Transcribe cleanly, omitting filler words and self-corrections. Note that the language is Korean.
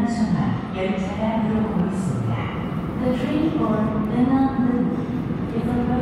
소망 열차가 들어오고 있습니다. The train for Lenang is arriving.